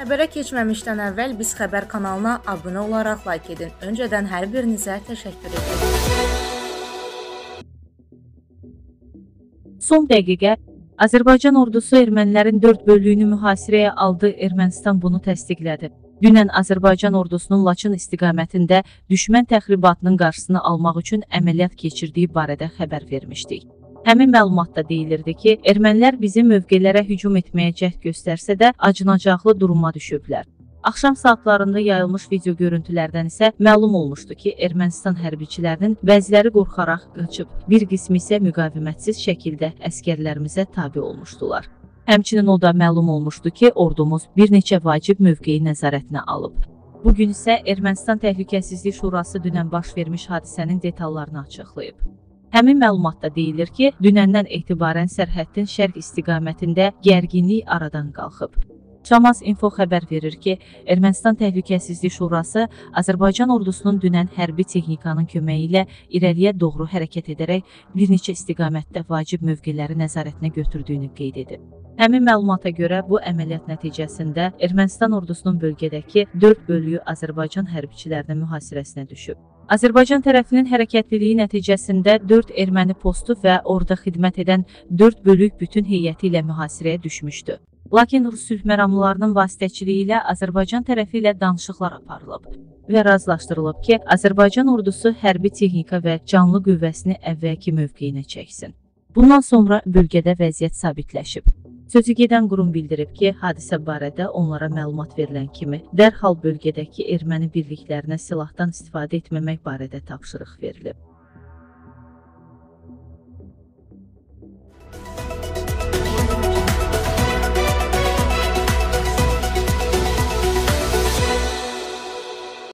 Xəbərə keçməmişdən əvvəl Biz Xəbər kanalına abunə olaraq like edin. Öncədən hər birinizə təşəkkür edirəm. Son dəqiqə Azərbaycan ordusu ermənilərin 4 bölüyünü mühasirəyə aldı. Ermənistan bunu təsdiqlədi. Dünən Azərbaycan ordusunun Laçın istiqamətində düşmən təxribatının qarşısını almaq üçün əməliyyat keçirdiyi barədə xəbər vermişdik. Həmin məlumatda deyilirdi ki, ermənilər bizim mövqelərə hücum etməyə cəhd göstərsə də acınacaqlı duruma düşüblər. Axşam saatlarında yayılmış video görüntülərdən isə məlum olmuşdu ki, Ermənistan hərbiçilərinin bəziləri qorxaraq qaçıb, bir qismi isə müqavimətsiz şəkildə əskərlərimizə tabe olmuşdular. Həmçinin o da məlum olmuşdu ki, ordumuz bir neçə vacib mövqeyi nəzarətinə alıb. Bugün isə Ermənistan Təhlükəsizlik Şurası dünən baş vermiş hadisənin detallarını açıqlayıb. Həmin məlumatda deyilir ki, dünəndən etibarən sərhəddin şərq istiqamətində gərginlik aradan qalxıb. Şamaz Info xəbər verir ki, Ermənistan Təhlükəsizlik Şurası Azərbaycan ordusunun dünən hərbi texnikanın köməyi ilə irəliyə doğru hərəkət edərək bir neçə istiqamətdə vacib mövqeləri nəzarətinə götürdüyünü qeyd edib. Həmin məlumata görə bu əməliyyat nəticəsində Ermənistan ordusunun bölgədəki 4 bölüyü Azərbaycan hərbiçilərinin mühasirəsinə düşüb. Azərbaycan tərəfinin hərəkətliliyi nəticəsində 4 erməni postu və orada xidmət edən 4 bölük bütün heyəti ilə mühasirəyə düşmüşdü. Lakin Rus sülh məramlılarının vasitəçiliyi ilə Azərbaycan tərəfi ilə danışıqlar aparılıb və razılaşdırılıb ki, Azərbaycan ordusu hərbi texnika və canlı qüvvəsini əvvəlki mövqeyinə çəksin. Bundan sonra bölgədə vəziyyət sabitləşib. Sözü gedən qurum bildirib ki, hadisə barədə onlara məlumat verilən kimi dərhal bölgədəki erməni birliklərinə silahdan istifadə etməmək barədə tapşırıq verilib.